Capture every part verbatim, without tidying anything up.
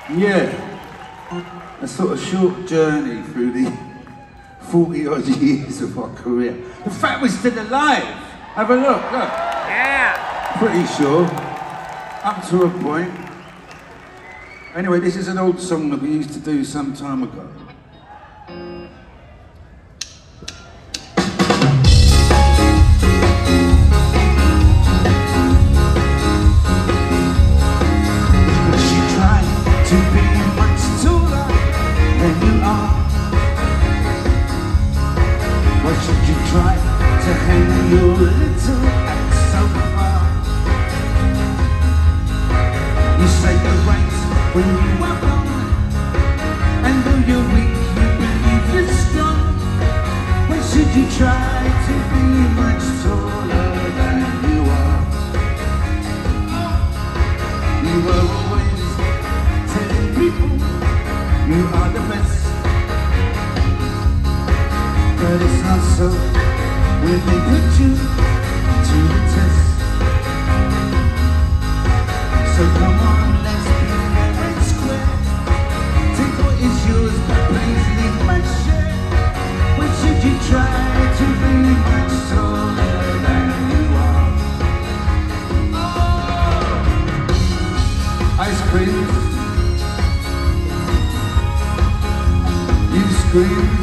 Yeah, a sort of short journey through the forty odd years of our career. The fact we're still alive. Have a look, look. Yeah. Pretty sure, up to a point. Anyway, this is an old song that we used to do some time ago. Try to hang your little axe so far. You say you're right when you are wrong, and though you're weak, you believe you're strong. Why should you try to be much taller than you are? You are always telling people you are the best, but it's not so. When they put you to the test. So come on, let's be fair and square. Take what is yours, but please leave my share. Why should you try to be much taller than you are? Oh. Ice cream. You scream.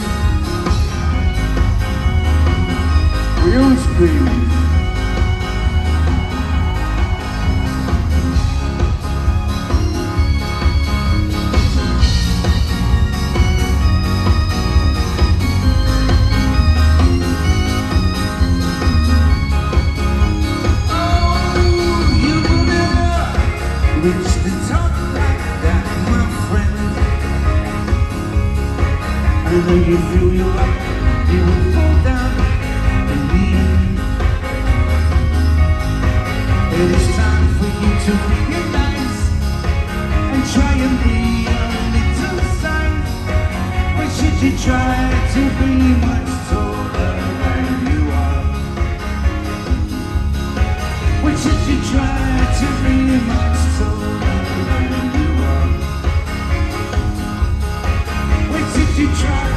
We all scream. I know you feel you up, you will fall down and leave. It is time for you to realize and try and be a little size. Why should you try to be much taller than you are? Why should you try to be much taller than you are? Why should you try?